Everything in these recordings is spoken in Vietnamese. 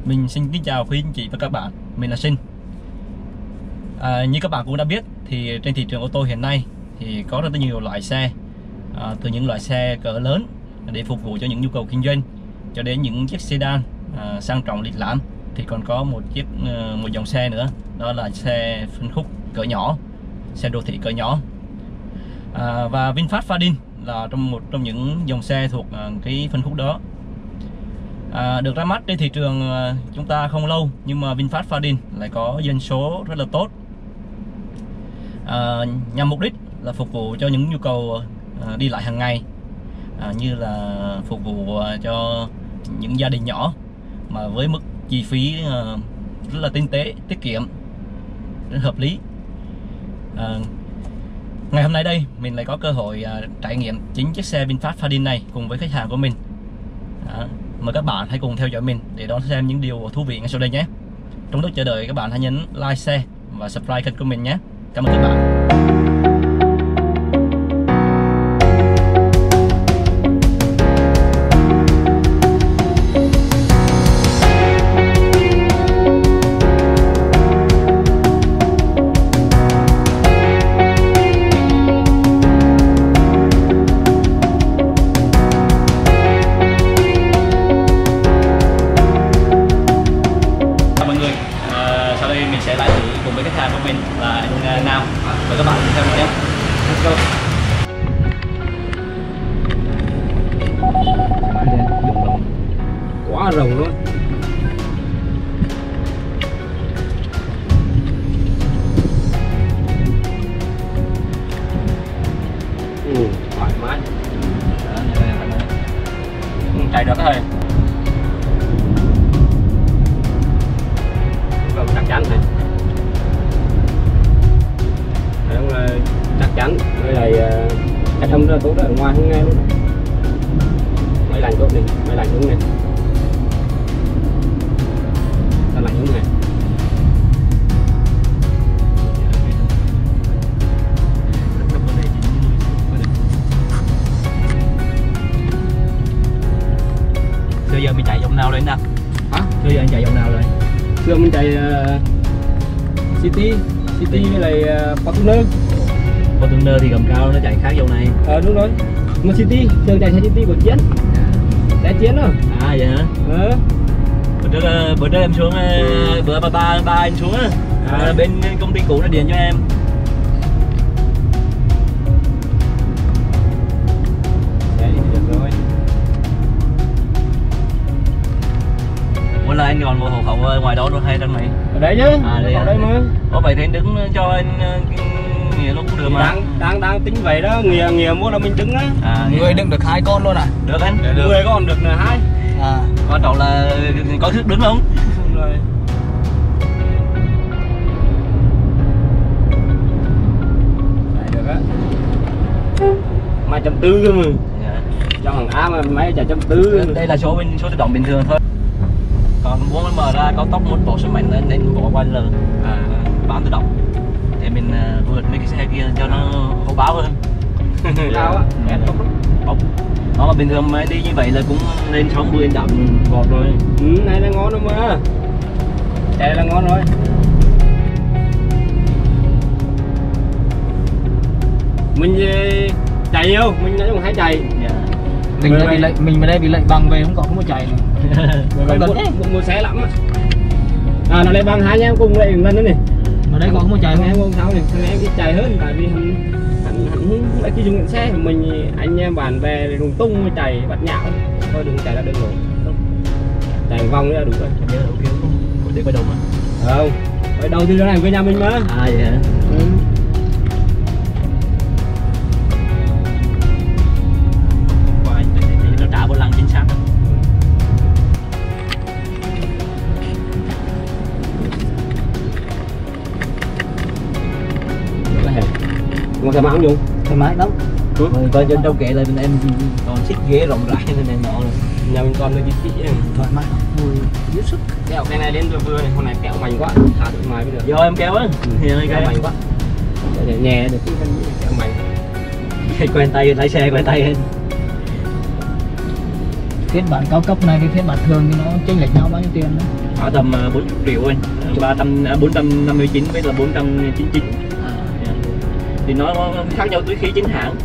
Mình xin kính chào quý anh chị và các bạn, mình là Sinh. Như các bạn cũng đã biết thì trên thị trường ô tô hiện nay thì có rất là nhiều loại xe, từ những loại xe cỡ lớn để phục vụ cho những nhu cầu kinh doanh cho đến những chiếc sedan sang trọng lịch lãm, thì còn có một dòng xe nữa, đó là xe phân khúc cỡ nhỏ, xe đô thị cỡ nhỏ. Và VinFast Fadin là một trong những dòng xe thuộc cái phân khúc đó. Được ra mắt trên thị trường chúng ta không lâu, nhưng mà VinFast Fadin lại có doanh số rất là tốt, nhằm mục đích là phục vụ cho những nhu cầu đi lại hàng ngày, như là phục vụ cho những gia đình nhỏ mà với mức chi phí rất là tinh tế, tiết kiệm, rất hợp lý. Ngày hôm nay đây mình lại có cơ hội trải nghiệm chính chiếc xe VinFast Fadin này cùng với khách hàng của mình. Mời các bạn hãy cùng theo dõi mình để đón xem những điều thú vị ngay sau đây nhé. Trong lúc chờ đợi, các bạn hãy nhấn like, share và subscribe kênh của mình nhé. Cảm ơn các bạn. Mình sẽ lái thử cùng với khách hàng của mình là anh Nam, và các bạn theo mình nhé. Let's go. Quá rồng luôn. Thoải mái. Chạy được thôi. Chắc chắn này. Đúng là chắc chắn. Với lại cách âm rất là tốt, ở ngoài không nghe luôn. Máy lạnh tốt này, máy lạnh đúng này. Ta lạnh đúng này. Bây giờ mình chạy dòng nào rồi anh Nam? Hả? Bây giờ anh chạy dòng nào rồi? Xưa mình chạy City với lại Fortuner. Fortuner thì gầm cao nó chạy khác dòng này. Đúng rồi. Mà City, thường chạy xe City của Chiến. Xe Chiến đó. À vậy hả? Bữa trước em xuống, bữa ba anh xuống á, bên công ty cũ nó điện cho em. Là anh còn một hộ khẩu ở ngoài đó luôn hay trong này? Ở đây chứ. Ở đây mà. Có vậy thì anh đứng cho anh nghề lúc cũng được mà. Đang tính vậy đó, nghề mua là mình đứng á. Người đựng được 2 con luôn à? Được anh. Được. Người con được là 2. Quan trọng là có sức đứng không? Đúng rồi. Chạy được á. Mà 1.4 cơ mà. Cho thằng A mà máy chạy 1.4. Đây là số tự động bình thường thôi. Còn muốn mở ra cao tốc, muốn bổ số mạnh lên nên bỏ qua L, bám tự động để mình vượt mấy cái xe kia cho nó hậu báo hơn. Cao á, đó mà bình thường mà đi như vậy là cũng lên 60 chậm vọt rồi. Này là ngon rồi mà, chạy là ngon rồi. Mình chạy nhiều, mình nói chung hay chạy. Mình ở đây bị lệnh bằng về không có chạy nữa. Mua xe lắm á. Nó lại bằng 2 anh em cùng lại lần nữa này. Ở đây có chạy em không sao thì em đi chạy hơn, tại vì hắn đã khi dùng xe mình anh em bạn bè thì đừng tung chạy bắt nhạo thôi, đừng chạy ra đường rồi, chạy vòng nữa là đủ rồi. Nhớ là ok không? Có để quay đầu mà. Không, quay đầu thì nó này với nhà mình mà. Vậy hả? Nó trả vô lăng chính xác. Ngon thoải mái không Dung? thoải mái lắm. Coi trên trong kệ là bên em còn chiếc ghế rộng rãi bên này nọ rồi. Nhà mình còn cái gì Thoải mái lắm, vui dễ sức. Kéo cái này lên vừa này, hôm nay kéo mạnh quá, thả được ngoài mới được. Do em kéo á, kéo mạnh quá. Để nhẹ được cái kéo mạnh. Quen tay lái xe, quen tay hơn. phiên bản cao cấp này với phiên bản thường thì nó chênh lệch nhau bao nhiêu tiền đó. khoảng tầm 40 triệu anh, 459 với là 499. Thì nó khác nhau túi khí chính hãng.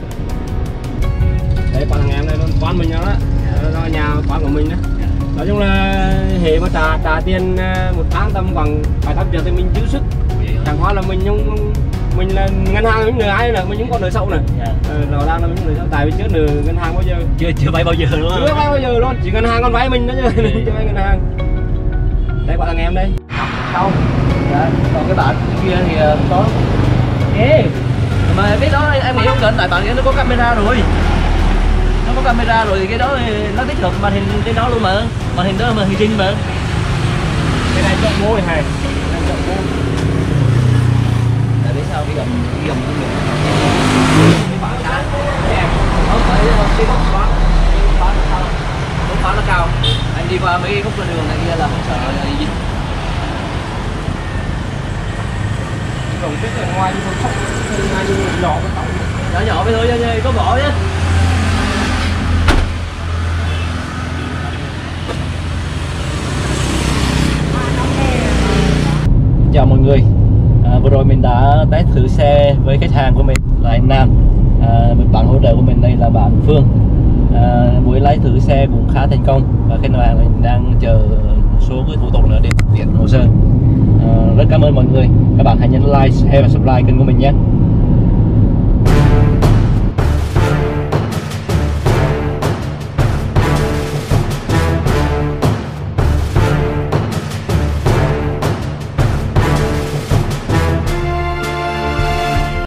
Đấy con thằng em đây luôn, con mình đó, đó nhà con của mình đó. Nói chung là hệ mà trả tiền một tháng tầm khoảng vài trăm triệu thì mình giữ sức. Chẳng qua là mình là ngân hàng những người ai nữa, mình cũng còn nợ sậu này. Rõ ràng là mình nợ sậu, tại vì trước nợ ngân hàng bao giờ chưa vay bao giờ luôn. Chưa vay bao giờ luôn, chỉ ngân hàng còn vay mình đó chứ. Chưa vay ngân hàng. Đây bọn thằng em đây. Không. Dạ. Còn cái bạn kia thì có. Ê, mà cái đó em nghĩ không cần, tại bạn kia nó có camera rồi. Nó có camera rồi thì cái đó nó tích hợp màn hình trên đó luôn mà. Màn hình đó là màn hình riêng mà. Cái này trộn môi hả? Tại biết sao cái gầm của mình. Cái bạn cá. Không phải cái góc quá. Góc quá nó cao. Anh đi qua mấy cái khúc đường này kia là không sợ là dính. Đồng biết ở ngoài như con sóc, ngoài như nhỏ con tàu. Nhỏ vậy thôi chứ có vỏ chứ. Chào mọi người, vừa rồi mình đã test thử xe với khách hàng của mình là anh Nam. Bạn hỗ trợ của mình đây là bạn Phương. Buổi lái thử xe cũng khá thành công và khách hàng mình đang chờ một số cái thủ tục nữa để thực hiện hồ sơ. Rất cảm ơn mọi người, các bạn hãy nhấn like, share và subscribe kênh của mình nhé.